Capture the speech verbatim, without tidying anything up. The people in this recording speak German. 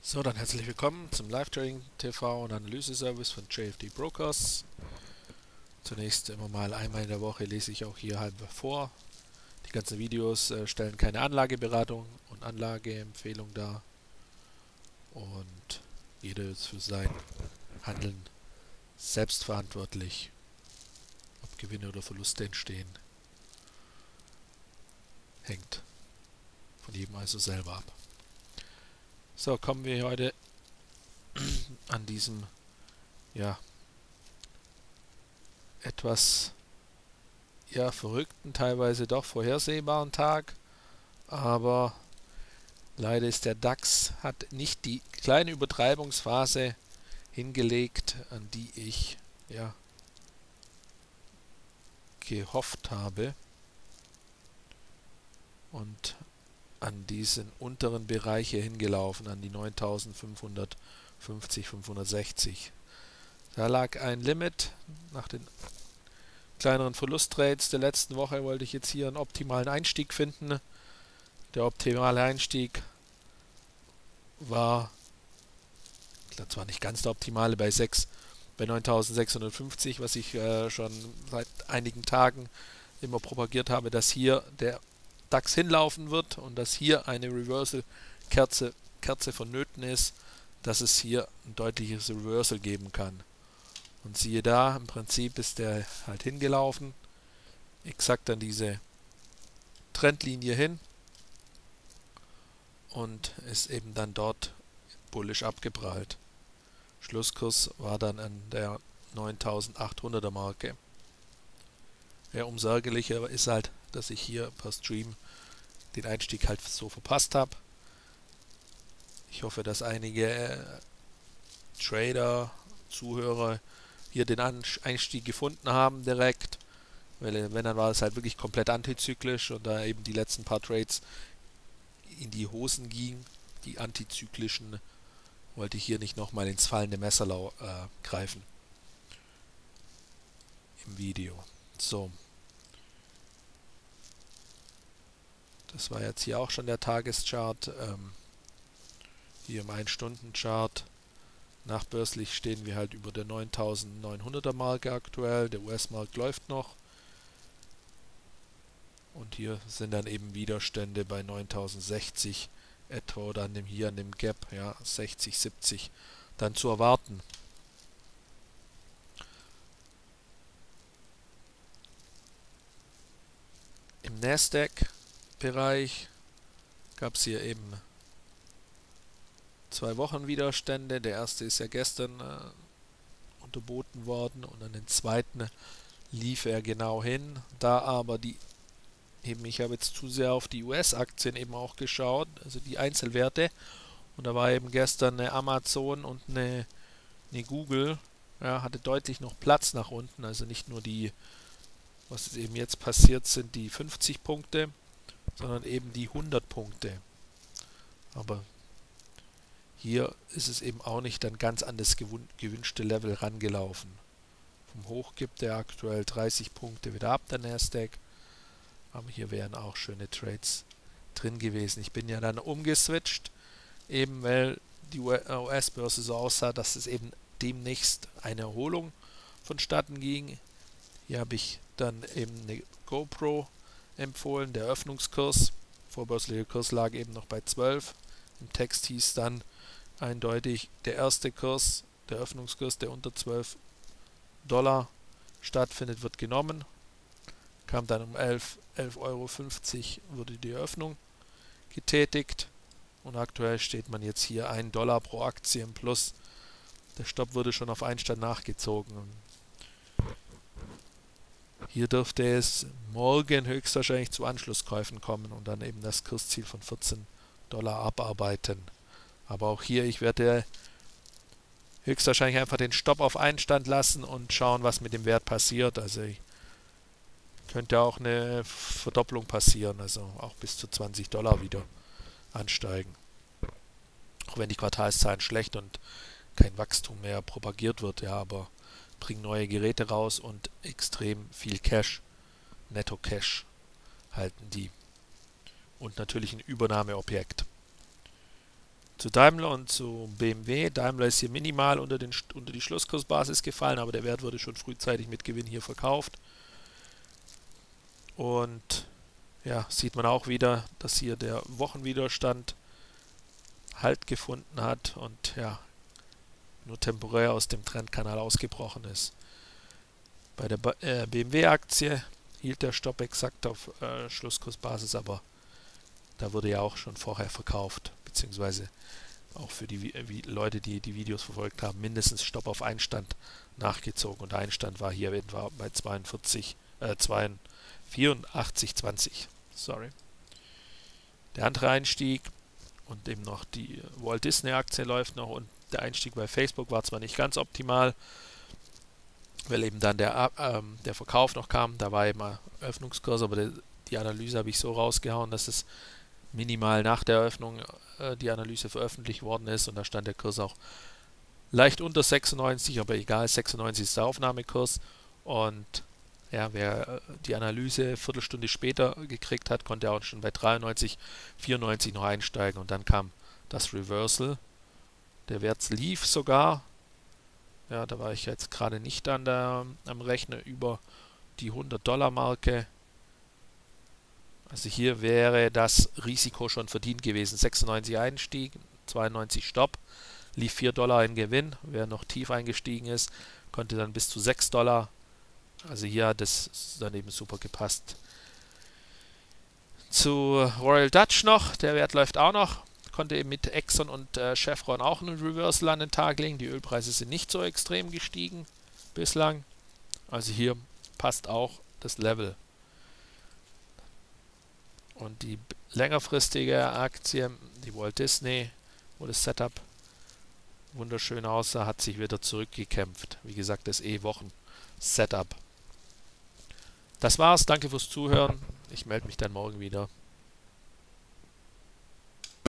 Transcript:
So, dann herzlich willkommen zum Live-Trading T V und Analyse-Service von J F D Brokers. Zunächst immer mal einmal in der Woche lese ich auch hier halb vor. Die ganzen Videos äh, stellen keine Anlageberatung und Anlageempfehlung dar. Und jeder ist für sein Handeln selbstverantwortlich. Ob Gewinne oder Verluste entstehen, hängt von jedem also selber ab. So, kommen wir heute an diesem, ja, etwas ja, verrückten, teilweise doch vorhersehbaren Tag, aber leider ist der DAX, hat nicht die kleine Übertreibungsphase hingelegt, an die ich ja gehofft habe, und an diesen unteren Bereich hier hingelaufen, an die neuntausendfünfhundertfünfzig, fünfhundertsechzig. Da lag ein Limit. Nach den kleineren Verlusttrades der letzten Woche wollte ich jetzt hier einen optimalen Einstieg finden. Der optimale Einstieg war, zwar nicht ganz der optimale, bei sechs, bei neuntausendsechshundertfünfzig, was ich äh, schon seit einigen Tagen immer propagiert habe, dass hier der DAX hinlaufen wird und dass hier eine Reversal-Kerze Kerze vonnöten ist, dass es hier ein deutliches Reversal geben kann. Und siehe da, im Prinzip ist der halt hingelaufen, exakt an diese Trendlinie hin und ist eben dann dort bullisch abgeprallt. Schlusskurs war dann an der neuntausendachthunderter Marke. Ja, umso ärgerlicher ist halt, dass ich hier per Stream den Einstieg halt so verpasst habe. Ich hoffe, dass einige äh, Trader, Zuhörer hier den Einstieg gefunden haben direkt, weil wenn, dann war es halt wirklich komplett antizyklisch und da eben die letzten paar Trades in die Hosen gingen, die antizyklischen, wollte ich hier nicht nochmal ins fallende Messer äh, greifen im Video. So. Das war jetzt hier auch schon der Tageschart. Ähm, hier im ein Stunden Chart. Nachbörslich stehen wir halt über der neuntausendneunhunderter Marke aktuell. Der U S-Markt läuft noch. Und hier sind dann eben Widerstände bei neuntausendsechzig etwa oder an dem, hier an dem Gap, ja, sechzig, siebzig dann zu erwarten. Im Nasdaq-Bereich gab es hier eben zwei Wochen Widerstände. Der erste ist ja gestern äh, unterboten worden und an den zweiten lief er genau hin. Da aber die eben, ich habe jetzt zu sehr auf die U S-Aktien eben auch geschaut, also die Einzelwerte, und da war eben gestern eine Amazon und eine, eine Google, ja, hatte deutlich noch Platz nach unten, also nicht nur die, was ist eben jetzt passiert sind, die fünfzig Punkte, sondern eben die hundert Punkte. Aber hier ist es eben auch nicht dann ganz an das gewünschte Level rangelaufen. Vom Hoch gibt er aktuell dreißig Punkte wieder ab, der Nasdaq. Aber hier wären auch schöne Trades drin gewesen. Ich bin ja dann umgeswitcht, eben weil die U S-Börse so aussah, dass es eben demnächst eine Erholung vonstatten ging. Hier habe ich dann eben eine GoPro empfohlen, der Öffnungskurs, vorbörsliche Kurs lag eben noch bei zwölf. Im Text hieß dann eindeutig, der erste Kurs, der Öffnungskurs, der unter zwölf Dollar stattfindet, wird genommen. Kam dann um elf Euro fünfzig wurde die Eröffnung getätigt und aktuell steht man jetzt hier ein Dollar pro Aktie im Plus. Der Stopp wurde schon auf Einstand nachgezogen. Hier dürfte es morgen höchstwahrscheinlich zu Anschlusskäufen kommen und dann eben das Kursziel von vierzehn Dollar abarbeiten. Aber auch hier, ich werde höchstwahrscheinlich einfach den Stopp auf Einstand lassen und schauen, was mit dem Wert passiert. Also ich könnte auch eine Verdopplung passieren, also auch bis zu zwanzig Dollar wieder ansteigen. Auch wenn die Quartalszahlen schlecht und kein Wachstum mehr propagiert wird, ja, aber bringen neue Geräte raus und extrem viel Cash, Netto Cash halten die. Und natürlich ein Übernahmeobjekt. Zu Daimler und zu B M W. Daimler ist hier minimal unter, den, unter die Schlusskursbasis gefallen, aber der Wert wurde schon frühzeitig mit Gewinn hier verkauft. Und ja, sieht man auch wieder, dass hier der Wochenwiderstand Halt gefunden hat und ja, nur temporär aus dem Trendkanal ausgebrochen ist. Bei der äh, B M W-Aktie hielt der Stopp exakt auf äh, Schlusskursbasis, aber da wurde ja auch schon vorher verkauft, beziehungsweise auch für die wie Leute, die die Videos verfolgt haben, mindestens Stopp auf Einstand nachgezogen. Und der Einstand war hier etwa bei zweiundvierzig, äh, vierundachtzig zwanzig. Sorry. Der andere Einstieg und eben noch die Walt Disney Aktie läuft noch, und der Einstieg bei Facebook war zwar nicht ganz optimal, weil eben dann der, ähm, der Verkauf noch kam, da war eben ein Öffnungskurs, aber der, die Analyse habe ich so rausgehauen, dass es minimal nach der Eröffnung äh, die Analyse veröffentlicht worden ist, und da stand der Kurs auch leicht unter sechsundneunzig, aber egal, sechsundneunzig ist der Aufnahmekurs, und ja, wer die Analyse eine Viertelstunde später gekriegt hat, konnte auch schon bei dreiundneunzig, vierundneunzig noch einsteigen, und dann kam das Reversal. Der Wert lief sogar, ja, da war ich jetzt gerade nicht an der, am Rechner, über die hundert Dollar Marke. Also hier wäre das Risiko schon verdient gewesen. sechsundneunzig Einstieg, zweiundneunzig Stopp, lief vier Dollar in Gewinn. Wer noch tief eingestiegen ist, konnte dann bis zu sechs Dollar. Also hier hat es dann eben super gepasst. Zu Royal Dutch noch, der Wert läuft auch noch. Konnte eben mit Exxon und äh, Chevron auch einen Reversal an den Tag legen. Die Ölpreise sind nicht so extrem gestiegen bislang. Also hier passt auch das Level. Und die längerfristige Aktie, die Walt Disney, wo das Setup wunderschön aussah, hat sich wieder zurückgekämpft. Wie gesagt, das E-Wochen-Setup. Das war's, danke fürs Zuhören. Ich melde mich dann morgen wieder.